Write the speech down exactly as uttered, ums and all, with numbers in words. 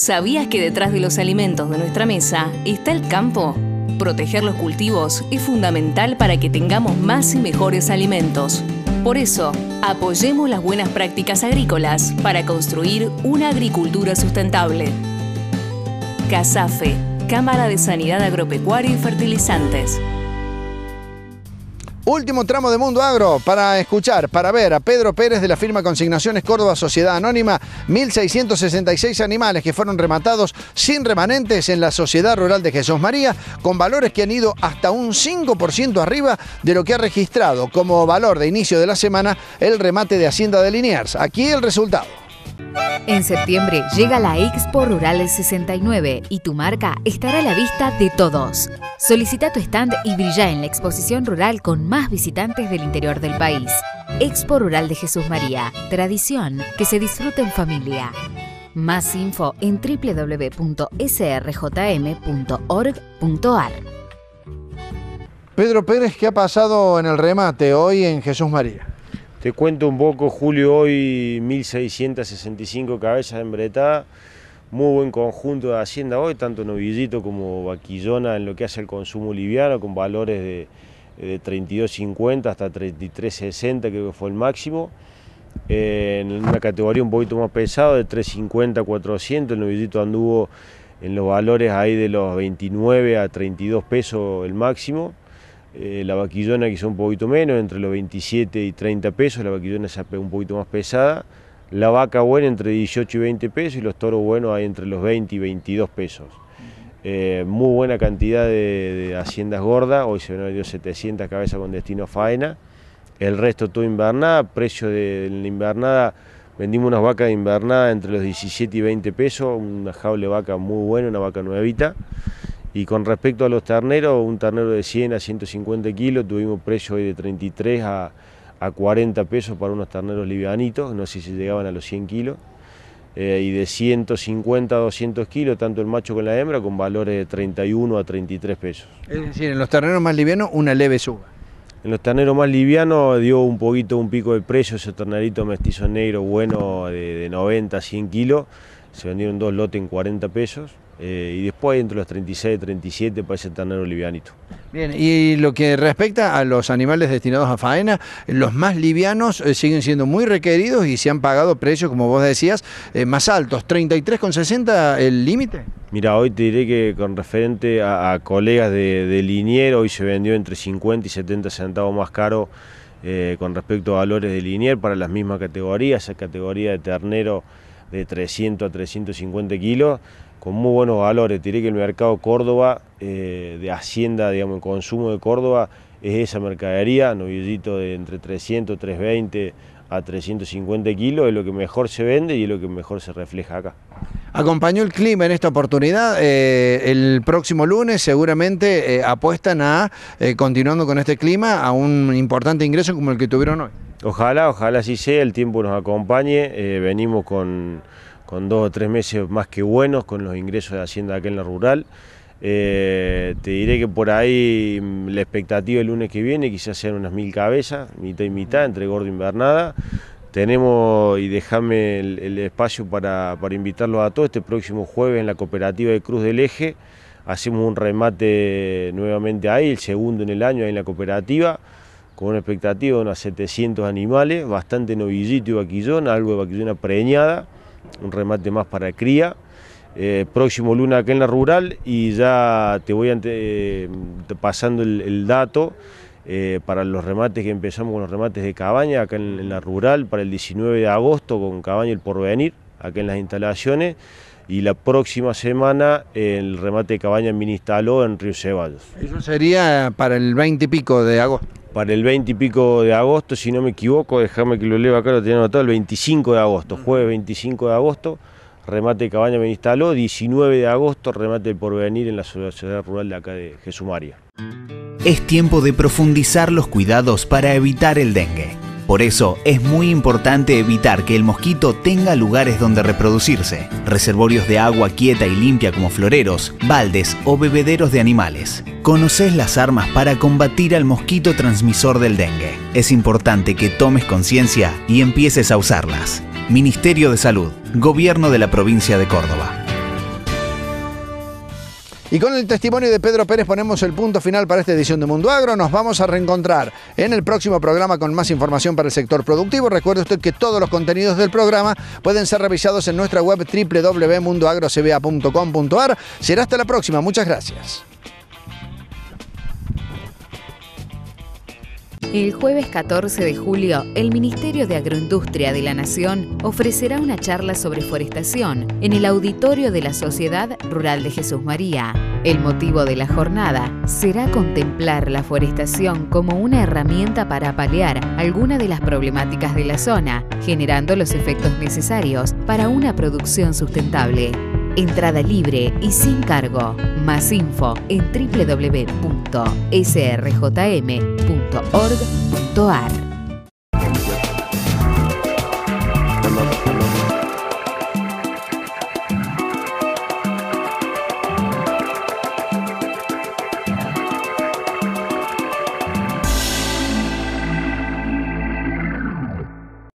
¿Sabías que detrás de los alimentos de nuestra mesa está el campo? Proteger los cultivos es fundamental para que tengamos más y mejores alimentos. Por eso, apoyemos las buenas prácticas agrícolas para construir una agricultura sustentable. CASAFE, Cámara de Sanidad Agropecuaria y Fertilizantes. Último tramo de Mundo Agro para escuchar, para ver a Pedro Pérez de la firma Consignaciones Córdoba Sociedad Anónima. mil seiscientos sesenta y seis animales que fueron rematados sin remanentes en la Sociedad Rural de Jesús María, con valores que han ido hasta un cinco por ciento arriba de lo que ha registrado como valor de inicio de la semana el remate de Hacienda de Liniers. Aquí el resultado. En septiembre llega la Expo Rural sesenta y nueve y tu marca estará a la vista de todos. Solicita tu stand y brilla en la exposición rural con más visitantes del interior del país. Expo Rural de Jesús María. Tradición que se disfruta en familia. Más info en doble u doble u doble u punto s r j m punto org punto a r. Pedro Pérez, ¿qué ha pasado en el remate hoy en Jesús María? Te cuento un poco, Julio, hoy mil seiscientas sesenta y cinco cabezas embretadas, muy buen conjunto de Hacienda hoy, tanto novillito como vaquillona en lo que hace el consumo liviano, con valores de, de treinta y dos cincuenta hasta treinta y tres sesenta, creo que fue el máximo. Eh, en una categoría un poquito más pesada, de tres cincuenta a cuatrocientos, el novillito anduvo en los valores ahí de los veintinueve a treinta y dos pesos el máximo. Eh, la vaquillona quizá un poquito menos, entre los veintisiete y treinta pesos, la vaquillona se un poquito más pesada. La vaca buena entre dieciocho y veinte pesos y los toros buenos ahí entre los veinte y veintidós pesos. Eh, muy buena cantidad de, de haciendas gordas, hoy se ven vendido setecientas cabezas con destino a faena. El resto todo invernada, precio de la invernada, vendimos unas vacas de invernada entre los diecisiete y veinte pesos, una jaula vaca muy buena, una vaca nuevita. Y con respecto a los terneros, un ternero de cien a ciento cincuenta kilos, tuvimos precio hoy de treinta y tres a cuarenta pesos para unos terneros livianitos, no sé si llegaban a los cien kilos, eh, y de ciento cincuenta a doscientos kilos, tanto el macho como la hembra, con valores de treinta y uno a treinta y tres pesos. Es decir, en los terneros más livianos, una leve suba. En los terneros más livianos dio un poquito un pico de precio, ese ternerito mestizo negro bueno de, de noventa a cien kilos, se vendieron dos lotes en cuarenta pesos. Eh, y después entre los treinta y seis y treinta y siete para ese ternero livianito. Bien, y lo que respecta a los animales destinados a faena, los más livianos eh, siguen siendo muy requeridos y se han pagado precios, como vos decías, eh, más altos. ¿treinta y tres con sesenta el límite? Mira, hoy te diré que con referente a, a colegas de, de Liniers, hoy se vendió entre cincuenta y setenta centavos más caro eh, con respecto a valores de Liniers para las mismas categorías, esa categoría de ternero de trescientos a trescientos cincuenta kilos, con muy buenos valores. Te diré que el mercado Córdoba, eh, de Hacienda, digamos, el consumo de Córdoba, es esa mercadería, novillito de entre trescientos, trescientos veinte a trescientos cincuenta kilos, es lo que mejor se vende y es lo que mejor se refleja acá. Acompañó el clima en esta oportunidad, eh, el próximo lunes seguramente eh, apuestan a, eh, continuando con este clima, a un importante ingreso como el que tuvieron hoy. Ojalá, ojalá así sea, el tiempo nos acompañe, eh, venimos con... con dos o tres meses más que buenos con los ingresos de Hacienda acá en la rural. Eh, te diré que por ahí la expectativa el lunes que viene quizás sean unas mil cabezas, mitad y mitad, entre gordo e invernada. Tenemos, y déjame el, el espacio para, para invitarlos a todos, este próximo jueves en la cooperativa de Cruz del Eje, hacemos un remate nuevamente ahí, el segundo en el año ahí en la cooperativa, con una expectativa de unos setecientos animales, bastante novillito y vaquillón, algo de vaquillona preñada, un remate más para cría. Eh, próximo lunes acá en la rural y ya te voy ante, eh, pasando el, el dato eh, para los remates que empezamos con los remates de cabaña acá en, en la rural para el diecinueve de agosto con Cabaña El Porvenir acá en las instalaciones y la próxima semana el remate de cabaña en Ministaló en Río Ceballos. Eso sería para el veinte y pico de agosto. Para el veinte y pico de agosto, si no me equivoco, déjame que lo leo acá, lo tenía anotado, el veinticinco de agosto, jueves veinticinco de agosto, remate de cabaña me instaló, diecinueve de agosto, remate del Porvenir en la sociedad rural de acá de Jesús María. Es tiempo de profundizar los cuidados para evitar el dengue. Por eso es muy importante evitar que el mosquito tenga lugares donde reproducirse, reservorios de agua quieta y limpia como floreros, baldes o bebederos de animales. ¿Conocés las armas para combatir al mosquito transmisor del dengue? Es importante que tomes conciencia y empieces a usarlas. Ministerio de Salud, Gobierno de la Provincia de Córdoba. Y con el testimonio de Pedro Pérez ponemos el punto final para esta edición de Mundo Agro. Nos vamos a reencontrar en el próximo programa con más información para el sector productivo. Recuerde usted que todos los contenidos del programa pueden ser revisados en nuestra web doble u doble u doble u punto mundo agro c b a punto com punto a r. Será hasta la próxima. Muchas gracias. El jueves catorce de julio, el Ministerio de Agroindustria de la Nación ofrecerá una charla sobre forestación en el auditorio de la Sociedad Rural de Jesús María. El motivo de la jornada será contemplar la forestación como una herramienta para paliar alguna de las problemáticas de la zona, generando los efectos necesarios para una producción sustentable. Entrada libre y sin cargo. Más info en doble u doble u doble u punto s r j m punto org punto a r.